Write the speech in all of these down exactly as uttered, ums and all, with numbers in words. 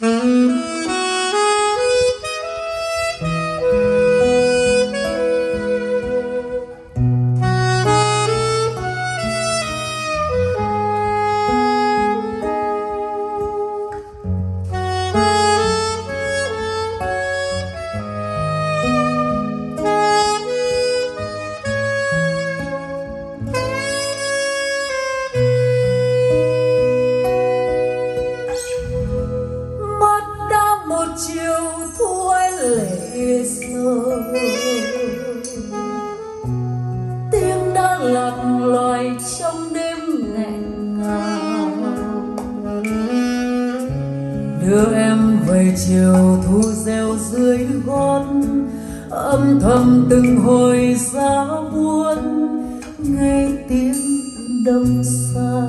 Tiếng đã lạc loài trong đêm nghẹn ngào, đưa em về chiều thu reo dưới gót, âm thầm từng hồi giá buồn nghe tiếng đông xa.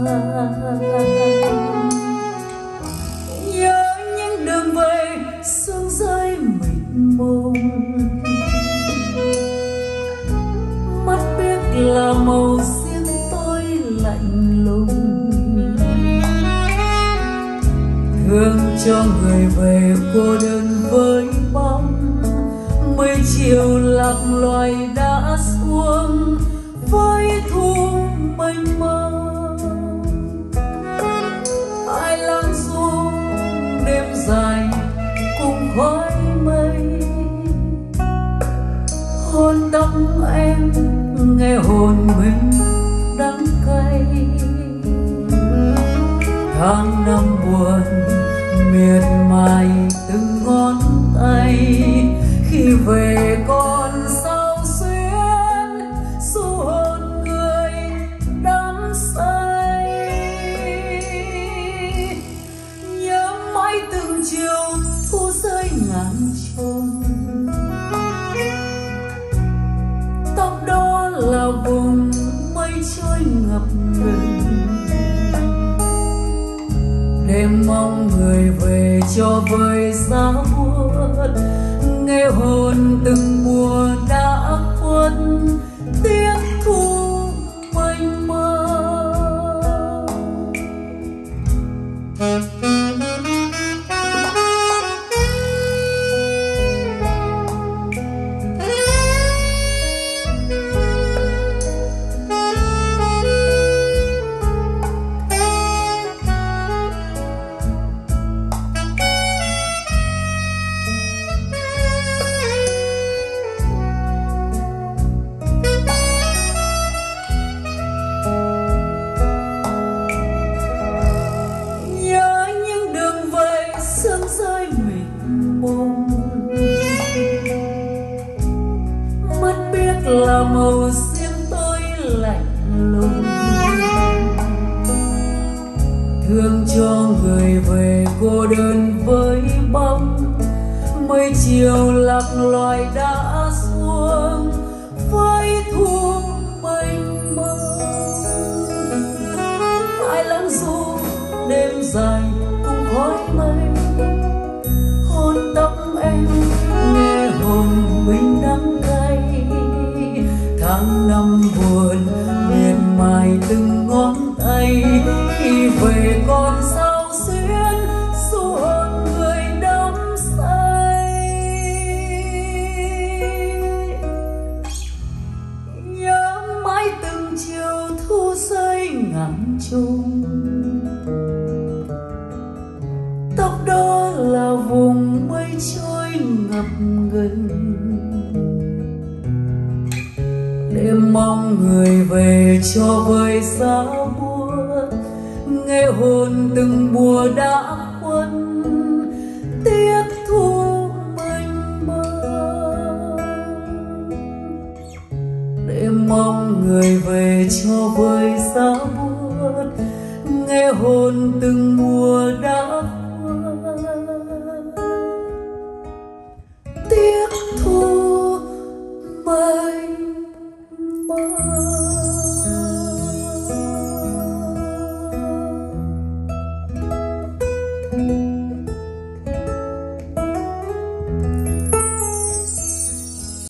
Nhớ những đường về sương rơi mịt mùng, mắt biết là màu riêng tôi lạnh lùng, thương cho người về cô đơn với bóng mây chiều lạc loài đã xuống với thu mênh mông. Ai lang du đêm dài cùng khói mây, hôn tóc em nghe hồn mình đắng cay. Tháng năm buồn miệt mài từng ngón tay, khi về còn sao xuyến du hồn người đắm say. Nhớ mãi từng chiều thu rơi ngàn trùng, tóc đó là vùng mây trôi ngập ngừng, đêm mong người về cho vơi giá buốt, nghe hồn từng mùa đã khuất tiếng thu mênh mông. Sương rơi mịt mùng, mắt biết là màu riêng tôi lạnh lùng, thương cho người về cô đơn với bóng mây chiều lạc loài đã xuống với thu mênh mông. Ai lắng du đêm dài cùng khói mây, hôn tóc em nghe hồn mình đắng cay. Tháng năm buồn miệt mài từng ngón tay, khi về còn sao xuyến du hồn người đắm say. Nhớ mãi từng chiều thu rơi ngàn trùng, tóc đó là vùng mây trôi ngập ngừng, đêm mong người về cho vơi giá buốt, nghe hồn từng mùa đã khuất tiếc thu mênh mông. Đêm mong người về cho vơi giá buốt, nghe hồn từng mùa đã tiếc thu mênh mông.